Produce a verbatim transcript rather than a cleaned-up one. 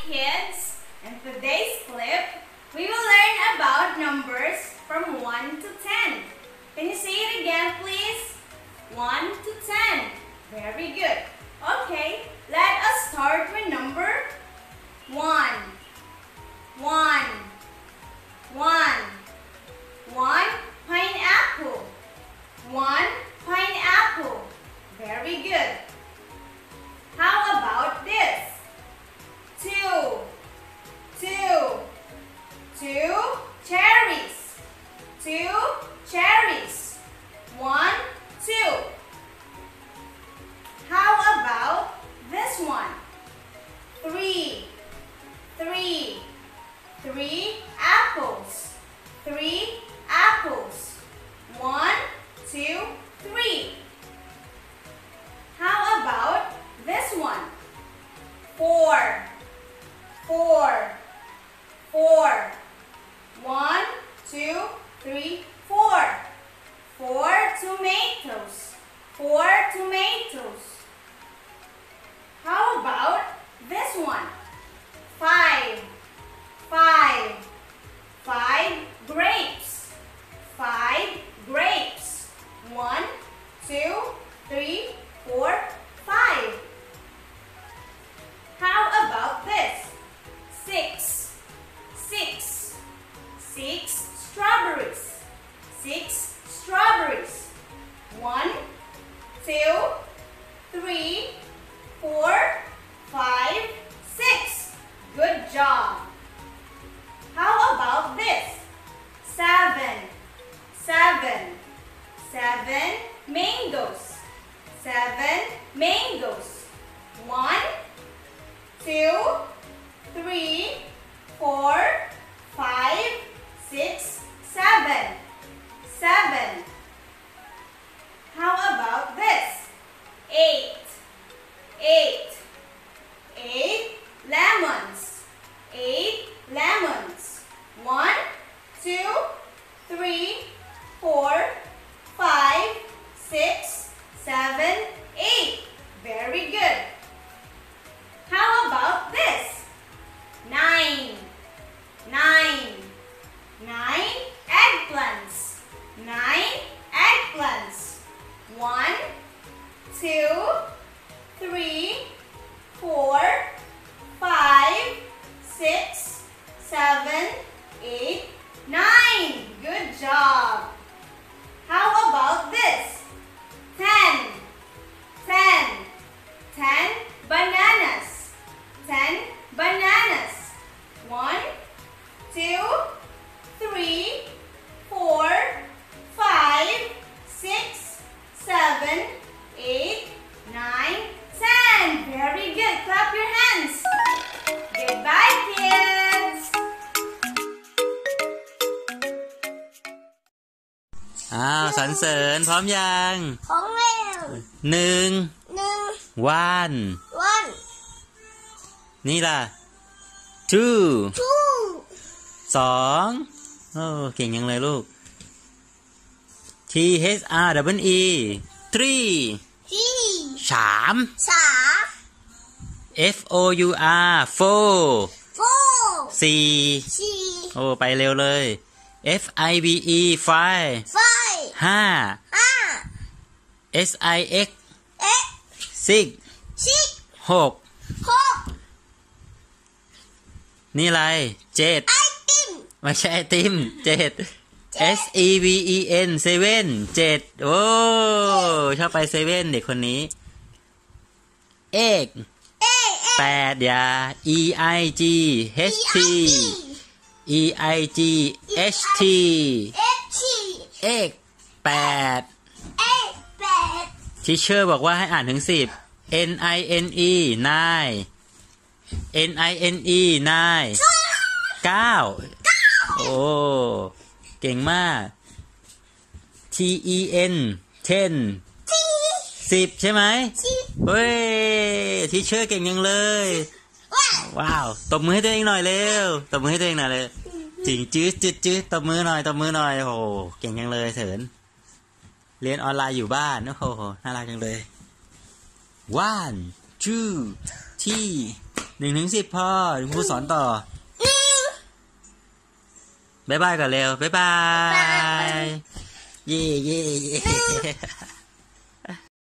kids! In today's clip, we will learn about numbers from one to ten. Can you say it again, please? one to ten. Very good. Okay, let us start with number one. one. one. one pineapple. one pineapple. Very good. How about this? Two. Two. Two cherries. Two cherries. One, two. How about this one? Three. Three. Three apples. Three apples. One, two, three. How about this one? Four. Four. Four. One, two, three, four. Four tomatoes. Four tomatoes. How about this one? Five. Five. Five grapes. Five grapes. One, two, three, four, five. How about this? Six. Six. Six strawberries. Six strawberries. One, two, three, four, five, six. Good job. How about this? Seven. Seven. Seven mangoes. Seven mangoes. One, two, three, four, five, six, seven. Seven. How about this? Eight. Eight. Eight lemons. Eight lemons. One, two, three, four, five, six, seven, eight. Very good. How about this? Nine. Nine. Nine eggplants. Nine eggplants. One, two, three, four, five, six, seven, eight, nine. Good job. How about this? Ten. Ten. Ten bananas. Ten bananas. One, two, three, four, five, six, seven, eight, nine, ten. Very good. Clap your hands. Goodbye, kids. อ้าวสรรเสริญพร้อมยังพร้อมแล้วหนึ่งหนึ่ง one one นี่ล่ะ two two สองโอ้เก่งยังเลยลูก T H R W E three three สามสาม F O U R four four สี่สี่โอ้ไปเร็วเลย F I V E five five ห้าห้า S I X x six six หกหกนี่อะไรเจ็ดไอติมไม่ใช่ไอติมเจ็ด S E V E N seven เจ็ดโอ้ชอบไปเซเว่นเด็กคนนี้ Egg เอแปดอย่า E I G H T E I G H T H T Egg แปดเอแปดทีเชอร์บอกว่าให้อ่านถึงสิบ N I N E nine N I N E nine เก้าโอ้เก่งมาก T E N ten สิบใช่ไหมเฮ้ยทีเชอร์เก่งยังเลยว้าวตบมือให้ตัวเองหน่อยเร็วตบมือให้ตัวเองหน่อยเลยจริงจื๊ดจื๊ดจื๊ดตบมือหน่อยตบมือหน่อยโอ้เก่งยังเลยเถิน เรียนออนไลน์อยู่บ้านโอ้โหน่ารักจังเลย one two three หนึ่งถึงสิบพ่อคุณครูสอนต่อบ๊ายบายก่อนเร็วบ๊ายบาย เย่เย่เย่